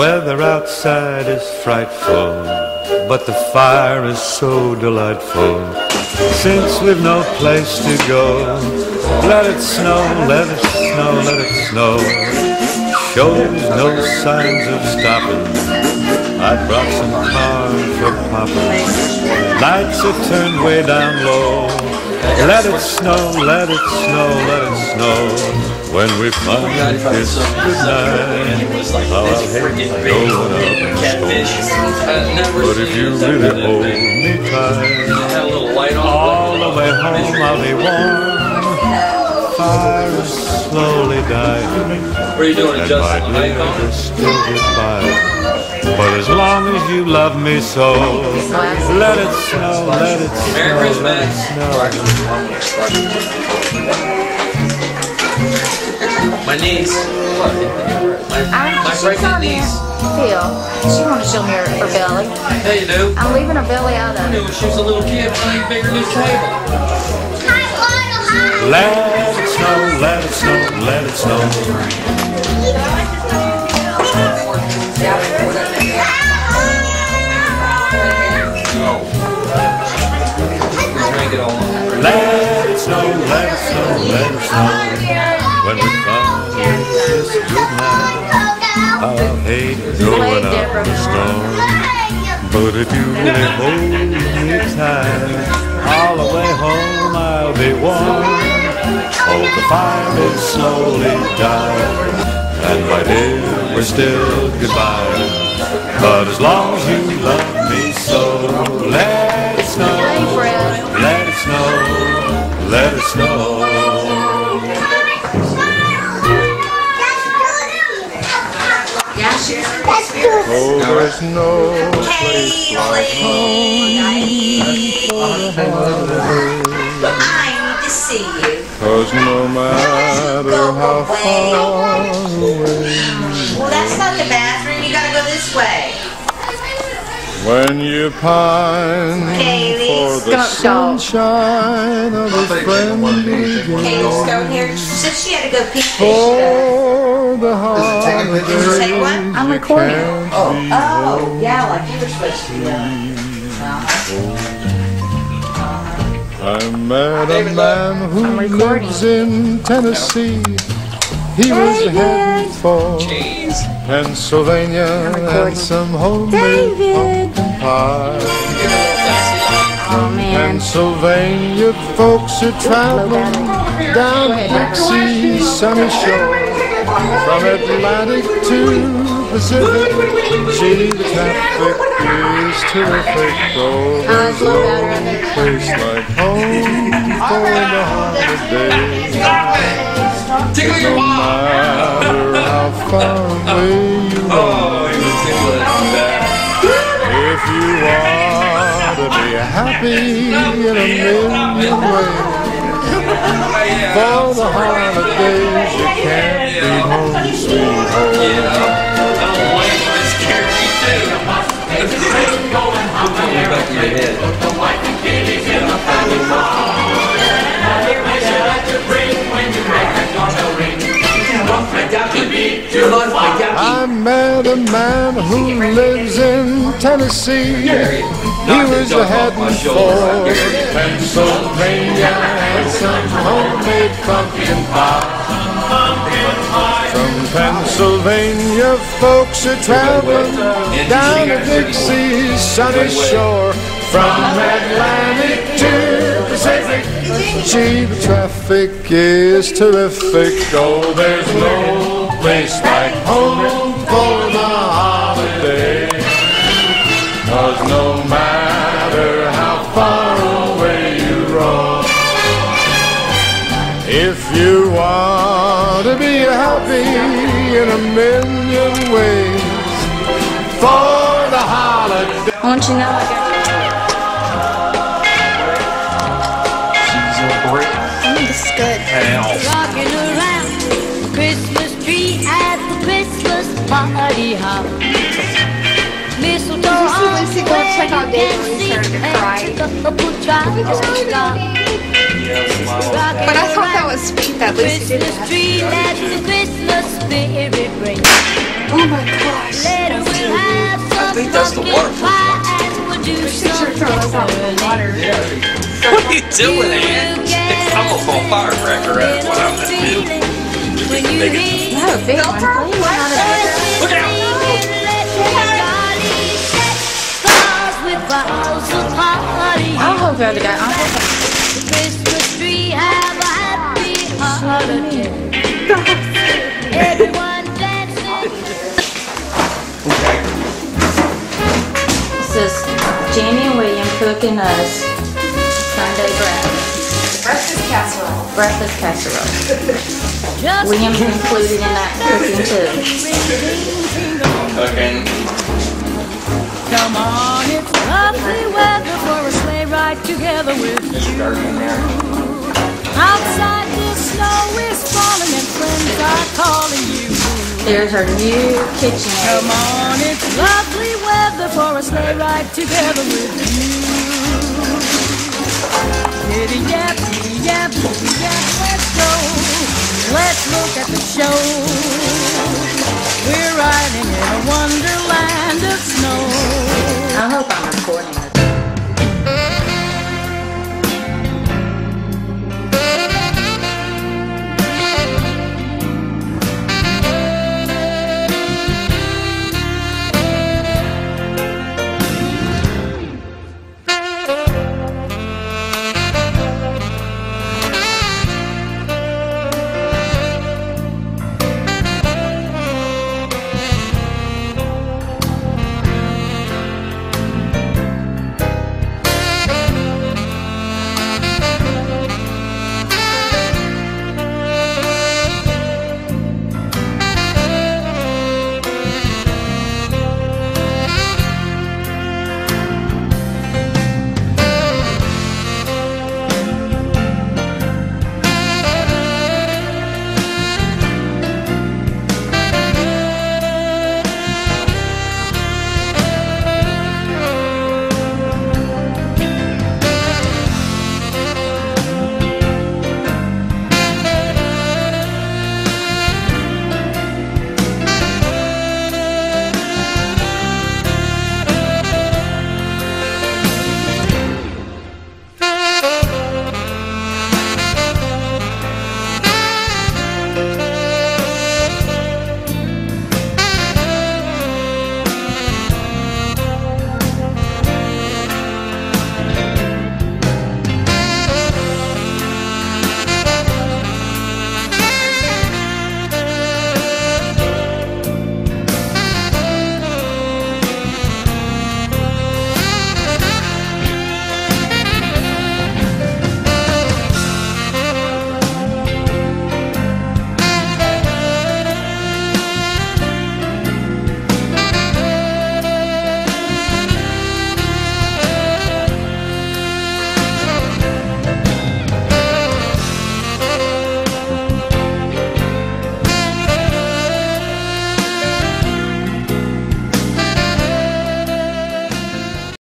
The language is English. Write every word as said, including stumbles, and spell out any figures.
weather outside is frightful, but the fire is so delightful. Since we've no place to go, let it snow, let it snow, let it snow. Shows no signs of stopping. I brought some corn for popping. Lights are turned way down low. Let it snow, let it snow, let it snow. When we finally kiss goodnight, how I hate going up and storm. But if you really hold me tight, all the way home I'll be warm. Fire is slowly dying, and my dear is still goodbye. But as long as you love me so, let it snow, let it snow, let it snow. My niece, my, my pregnant niece. Phil, she wanted to show me her, her belly. Yeah, you do. I'm leaving her belly out of I knew when she was a little kid, she bigger than this table. Let it snow, let it snow, let it snow. Let it snow, let it snow, let it snow. When we finally kiss goodnight, I'll hate going up the storm. But if you really hold me tight, all the way home I'll be warm. Oh, the fire is slowly dying, and my dear, we're still goodbye. But as long as you love me so, let it snow, let it snow, let it snow. Oh, there's no place like home. I need to see you. 'Cause no matter how far away, well, that's not the bathroom. You gotta go this way. When you pine for the sunshine of a friendly Kaylee's going here. She said she had to go pee. for the holidays, Take one? I'm recording. Oh, oh, yeah, like you were supposed to. I met a man who lives in Tennessee. He was heading for Pennsylvania and some homemade pumpkin pie. Oh, man. Pennsylvania folks are traveling down Dixie's sunny shore. From Atlantic to Pacific, gee, the traffic is terrific. Oh, there's no place like home for the holidays. No matter how far away you are, if you want to be happy in a million ways, for the holidays you can't be home, sweet home. I met a man who lives in Tennessee. He was heading for Pennsylvania and some homemade pumpkin pie. From Pennsylvania, folks are traveling down to Dixie's sunny shore. From Atlantic to Pacific, gee, the traffic is terrific. Oh, there's no place like home for the holiday. 'Cause no matter how far away you roam, if you want to be happy in a million ways, for the holiday. I want you to know I got this is good. Rocking around the Christmas tree at the Christmas party hop. Mistletoe Did you see Lucy go check out David when he started to cry? But I thought that was sweet that Lucy did that. spirit ring. Oh my gosh. Later we'll have some think that's the pumpkin waterproof pie ones. and we'll do Make sure some to throw those out in the water. What are you doing, Ann? I'm gonna pull a firecracker out of what I'm gonna do. When you Make it- hear No, big one. Please, not a big one. Look out! I'll hold the other guy. I'll hold The Christmas tree have a happy holiday. Everyone dancing. This is Jamie and William cooking us Sunday breakfast. Breakfast casserole. Breakfast casserole. Just William's included in that cooking too. Cooking. come on, it's lovely weather for a sleigh ride together with you. Outside the snow is falling and friends are calling you. There's our new kitchen Come area. on, it's lovely weather for a sleigh ride together with you. Giddy yap, giddy yap, giddy yap, let's go. Let's look at the show.